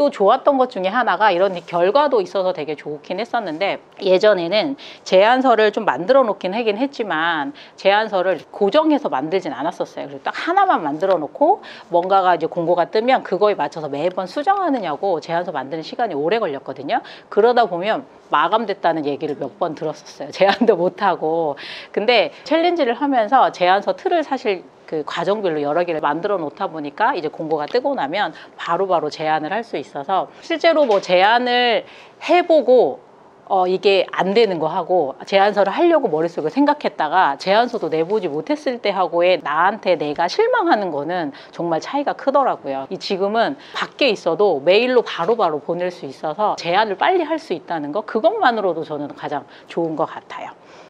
또 좋았던 것 중에 하나가 이런 결과도 있어서 되게 좋긴 했었는데, 예전에는 제안서를 좀 만들어 놓긴 하긴 했지만 제안서를 고정해서 만들진 않았었어요. 그래서 딱 하나만 만들어 놓고 뭔가가 이제 공고가 뜨면 그거에 맞춰서 매번 수정하느냐고 제안서 만드는 시간이 오래 걸렸거든요. 그러다 보면 마감됐다는 얘기를 몇 번 들었었어요. 제안도 못하고. 근데 챌린지를 하면서 제안서 틀을 사실 그 과정별로 여러 개를 만들어 놓다 보니까 이제 공고가 뜨고 나면 바로바로 제안을 할 수 있어서, 실제로 뭐 제안을 해보고 이게 안 되는 거 하고 제안서를 하려고 머릿속에 생각했다가 제안서도 내보지 못했을 때 하고의 나한테 내가 실망하는 거는 정말 차이가 크더라고요. 지금은 밖에 있어도 메일로 바로바로 보낼 수 있어서 제안을 빨리 할 수 있다는 거, 그것만으로도 저는 가장 좋은 것 같아요.